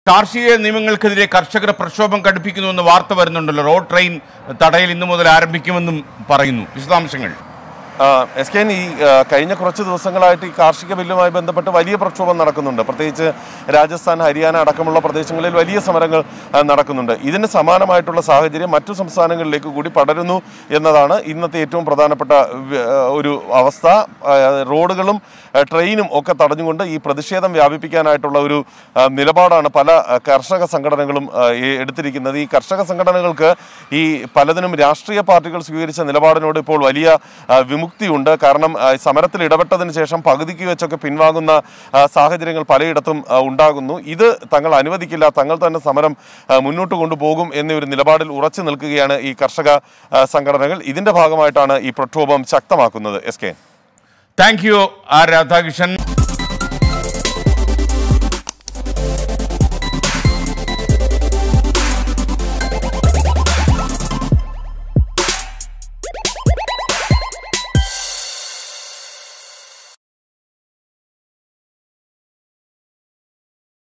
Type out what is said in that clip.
കാർഷിക നിയമങ്ങൾക്കെതിരെ കർഷകർ പ്രക്ഷോഭം കടുപ്പിക്കുന്നുവെന്ന് വാർത്ത വരുന്നുണ്ടല്ലോ. റോഡ് ട്രെയിൻ തടയൽ ഇന്നു മുതൽ ആരംഭിക്കുമെന്നും പറയുന്നു. വിശദാംശങ്ങൾ. SKN ഈ കഴിഞ്ഞ കുറച്ച് ദിവസങ്ങളായിട്ട് ഈ കാർഷിക ബില്ലുമായി ബന്ധപ്പെട്ട് വലിയ പ്രക്ഷോഭം നടക്കുന്നുണ്ട്. പ്രത്യേകിച്ച് രാജസ്ഥാൻ, ഹരിയാന അടക്കമുള്ള പ്രദേശങ്ങളിൽ വലിയ സമരങ്ങൾ നടക്കുന്നുണ്ട്. ഇതിന് സമാനമായിട്ടുള്ള സാഹചര്യം മറ്റു സംസ്ഥാനങ്ങളിലേക്ക് കൂടി പടരുന്നു എന്നതാണ് ഇന്നത്തെ ഏറ്റവും പ്രധാനപ്പെട്ട ഒരു അവസ്ഥ. റോഡുകളും ട്രെയിനും ഒക്കെ തടഞ്ഞുകൊണ്ട് ഈ പ്രതിഷേധം വ്യാപിപ്പിക്കാനായിട്ടുള്ള ഒരു നിലപാടാണ് പല കർഷക സംഘടനകളും എടുത്തിരിക്കുന്നത്. ഈ കർഷക സംഘടനകൾക്ക് ഈ പലതിനും രാഷ്ട്രീയ പാർട്ടികൾ സ്വീകരിച്ച നിലപാടിനോട് ഇപ്പോൾ വലിയ വിമുക്തിയുണ്ട്. കാരണം സമരത്തിൽ ഇടപെട്ടതിന് ശേഷം പകുതിക്ക് വെച്ചൊക്കെ പിൻവാങ്ങുന്ന സാഹചര്യങ്ങൾ പലയിടത്തും ഉണ്ടാകുന്നു. ഇത് തങ്ങൾ അനുവദിക്കില്ല, തങ്ങൾ തന്നെ സമരം മുന്നോട്ട് കൊണ്ടുപോകും എന്നൊരു നിലപാടിൽ ഉറച്ചു നിൽക്കുകയാണ് ഈ കർഷക സംഘടനകൾ. ഇതിന്റെ ഭാഗമായിട്ടാണ് ഈ പ്രക്ഷോഭം ശക്തമാക്കുന്നത്. SKN. Thank you, R Radhakrishnan.